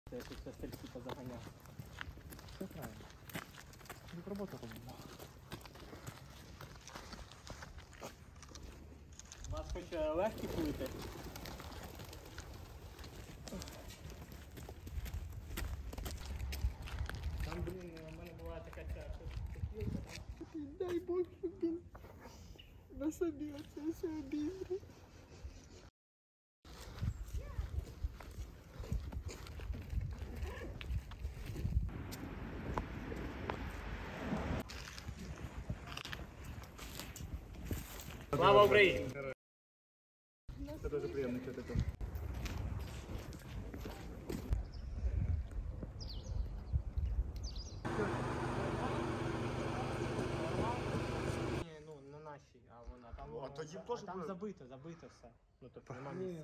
Це я тут все стрільці позаганяв. Все правильно. Тут робота робимо. У вас хоч легкі плити? Там, блін, у мене була така ця копілка, там. Дай Бог, щоб він на собі оце все обіграв. Слава Україні! Це дуже приємно чути тут. Ні, ну не наші, а вона там. Ну, а тоді а теж там буде. забито все. Ну тобто нема місця.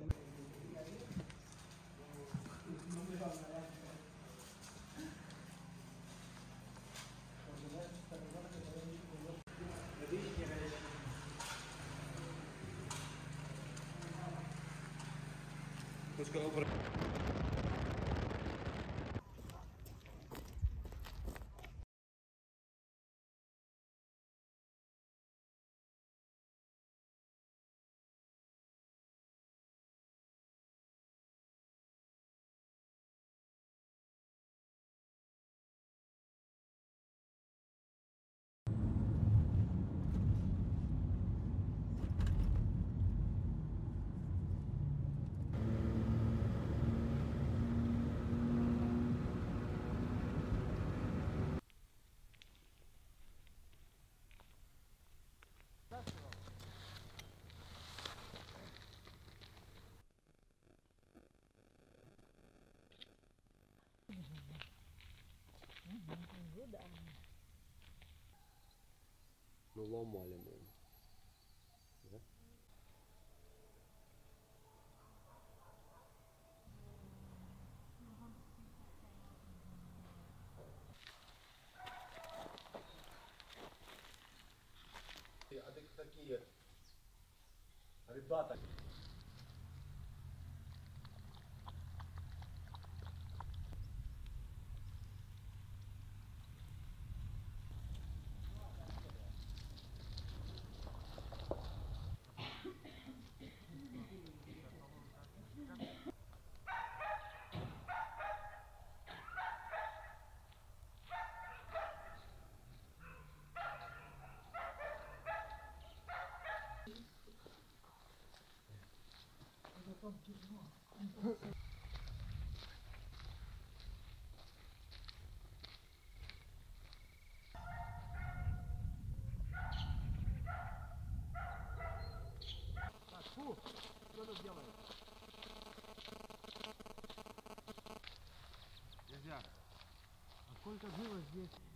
Ну ломали мы. Да? А такие ребята. Фу, что тут делаешь? Нельзя. А сколько было здесь?